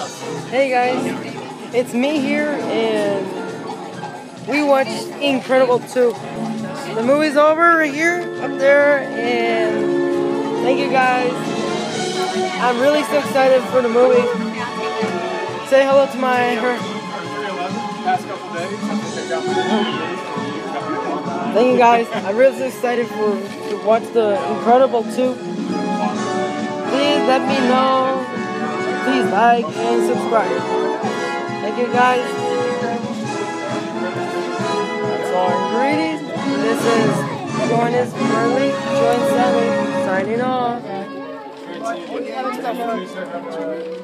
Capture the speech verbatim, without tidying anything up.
Hey guys, it's me here, and we watched Incredible two. The movie's over right here, up there, and thank you guys. I'm really so excited for the movie. Say hello to my her. Past couple days. Thank you guys. I'm really so excited for to watch the Incredible two. Please let me know. Please like and subscribe. Thank you guys. That's all ingredients. This is Jonas Burley, Join Sammy, signing off.